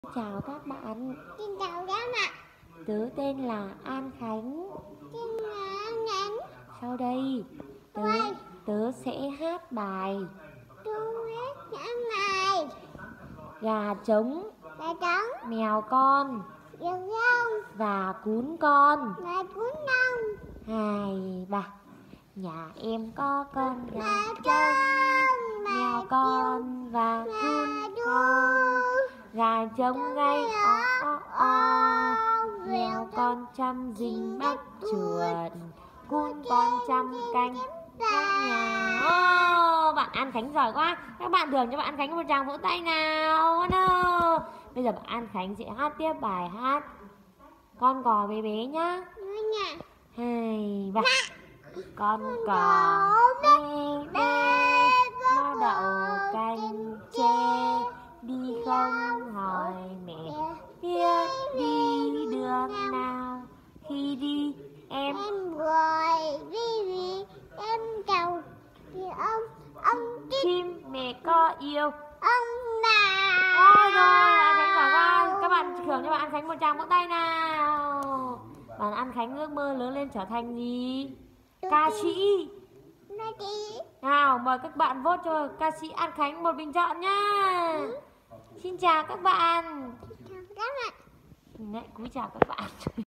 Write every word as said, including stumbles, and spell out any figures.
Chào các bạn, Xin chào các bạn. tớ tên là An Khánh. Xin chào anh. Sau đây, tớ, Ôi. tớ sẽ hát bài Tôi biết những này. Gà trống, Gà trống, mèo con diều dông, và cún con. gà cuốn đông, Hai, ba. Nhà em có con gà gà trống, trống, mèo con và gà cún đu, con. Gà trống gáy o o o, mèo con chăm dinh bắt chuột, cún con chăm canh gác nhà. Oh, bạn An Khánh giỏi quá. Các bạn thưởng cho bạn An Khánh một tràng vỗ tay nào. No. Bây giờ bạn An Khánh sẽ hát tiếp bài hát Con cò bé bé nhá. Hai, ba. Con cò bé bé nó đậu canh tre, đi không hỏi mẹ biết đi đường nào. Khi đi em em gọi đi vì em chào thì ông ông tiếp chim mẹ có yêu. ông nào. Ôi rồi, bạn Khánh giỏi quá. Các bạn thưởng cho bạn An Khánh một tràng vỗ tay nào. Bạn An Khánh ước mơ lớn lên trở thành gì? Ca sĩ. Nói đi. Nào, mời các bạn vote cho ca sĩ An Khánh một bình chọn nhá. Ừ. Xin chào các bạn. Chào các bạn. Đấy, cúi chào các bạn.